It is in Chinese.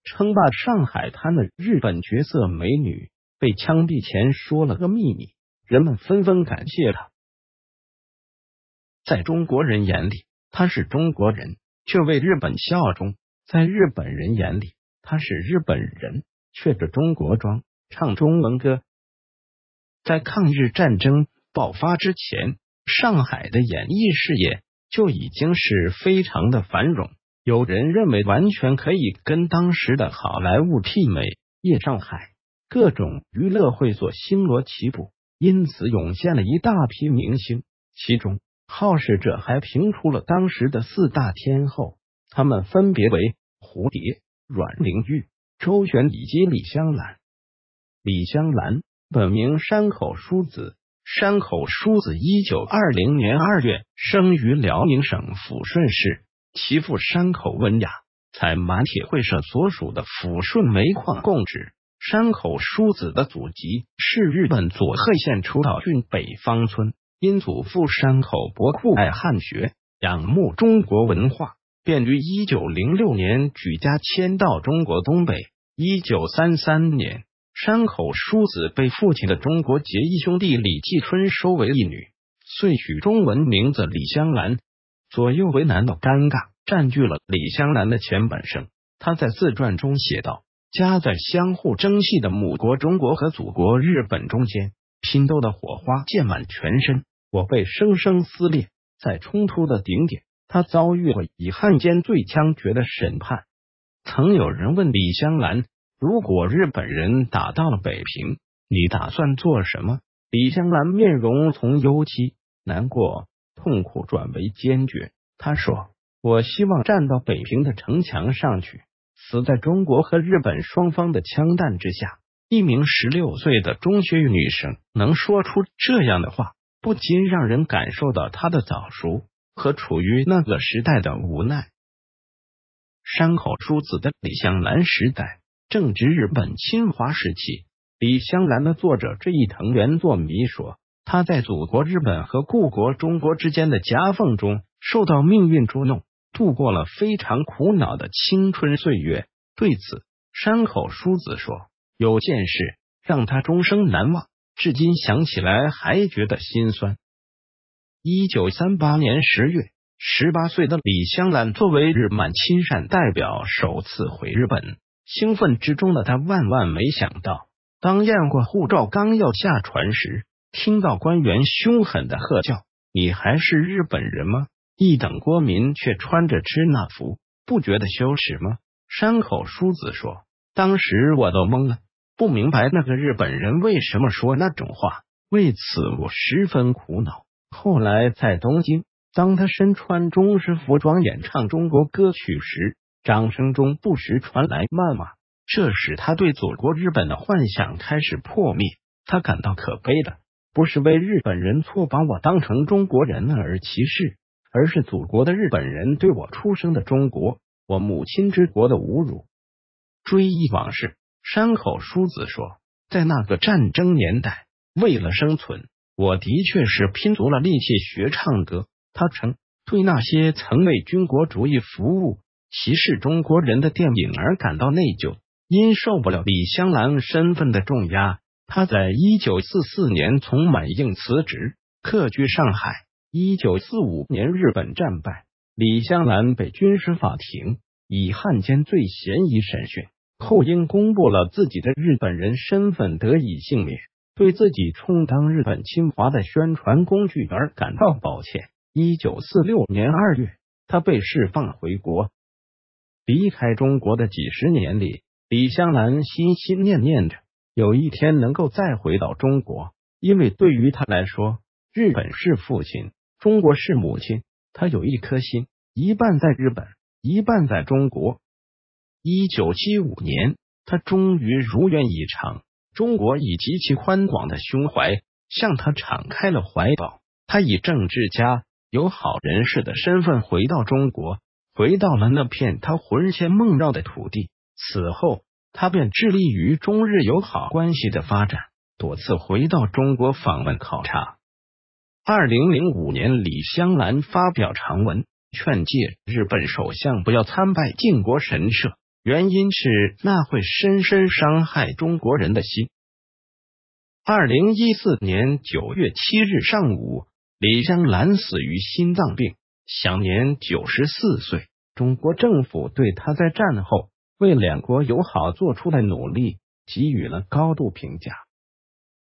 称霸上海滩的日本绝色美女被枪毙前说了个秘密，人们纷纷感谢她。在中国人眼里，她是中国人，却为日本效忠；在日本人眼里，她是日本人，却着中国装，唱中文歌。在抗日战争爆发之前，上海的演艺事业就已经是非常的繁荣，有人认为完全可以跟当时的好莱坞媲美。夜上海各种娱乐会所星罗棋布，因此涌现了一大批明星，其中好事者还评出了当时的4大天后，他们分别为蝴蝶、阮玲玉、周璇以及李香兰。李香兰本名山口淑子，山口淑子1920年2月生于辽宁省抚顺市，其父山口文雅采满铁会社所属的抚顺煤矿供职。山口淑子的祖籍是日本佐贺县出岛郡北方村，因祖父山口博酷爱汉学，仰慕中国文化，便于1906年举家迁到中国东北。1933年，山口淑子被父亲的中国结义兄弟李继春收为义女，遂取中文名字李香兰。左右为难的尴尬占据了李香兰的前半生。他在自传中写道：夹在相互争系的母国中国和祖国日本中间，拼斗的火花溅满全身，我被生生撕裂。在冲突的顶点，他遭遇了以汉奸罪枪决的审判。曾有人问李香兰，如果日本人打到了北平，你打算做什么？李香兰面容从忧戚、难过、痛苦转为坚决。他说：我希望站到北平的城墙上去，死在中国和日本双方的枪弹之下。一名16岁的中学女生能说出这样的话，不禁让人感受到她的早熟和处于那个时代的无奈。山口淑子的李香兰时代正值日本侵华时期。李香兰的作者这一藤原作弥说，他在祖国日本和故国中国之间的夹缝中受到命运捉弄，度过了非常苦恼的青春岁月。对此，山口淑子说，有件事让他终生难忘，至今想起来还觉得心酸。1938年10月，18岁的李香兰作为日满亲善代表首次回日本，兴奋之中的他万万没想到，当验过护照刚要下船时，听到官员凶狠的喝叫：你还是日本人吗？一等国民却穿着支那服，不觉得羞耻吗？山口淑子说，当时我都懵了，不明白那个日本人为什么说那种话，为此我十分苦恼。后来在东京，当他身穿中式服装演唱中国歌曲时，掌声中不时传来谩骂，这使他对祖国日本的幻想开始破灭。他感到可悲的不是为日本人错把我当成中国人而歧视，而是祖国的日本人对我出生的中国，我母亲之国的侮辱。追忆往事，山口淑子说，在那个战争年代，为了生存，我的确是拼足了力气学唱歌。他称，对那些曾为军国主义服务、歧视中国人的电影而感到内疚。因受不了李香兰身份的重压，他在1944年从满映辞职，客居上海。1945年日本战败，李香兰被军事法庭以汉奸罪嫌疑审讯，后因公布了自己的日本人身份得以幸免，对自己充当日本侵华的宣传工具而感到抱歉。1946年2月，他被释放回国。离开中国的几十年里，李香兰心心念念着有一天能够再回到中国，因为对于他来说，日本是父亲，中国是母亲。他有一颗心，一半在日本，一半在中国。1975年，他终于如愿以偿，中国以极其宽广的胸怀向他敞开了怀抱。他以政治家、友好人士的身份回到中国，回到了那片他魂牵梦绕的土地。此后，他便致力于中日友好关系的发展，多次回到中国访问考察。2005年，李香兰发表长文，劝诫日本首相不要参拜靖国神社， 原因是那会深深伤害中国人的心。2014年9月7日上午，李香兰死于心脏病，享年94岁。中国政府对他在战后为两国友好做出的努力给予了高度评价。